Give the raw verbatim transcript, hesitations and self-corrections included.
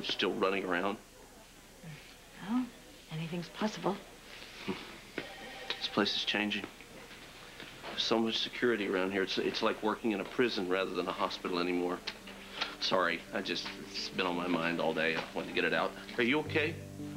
and still running around. Well, anything's possible. This place is changing. There's so much security around here. It's, it's like working in a prison rather than a hospital anymore. Sorry, I just, it's been on my mind all day. I wanted to get it out. Are you okay?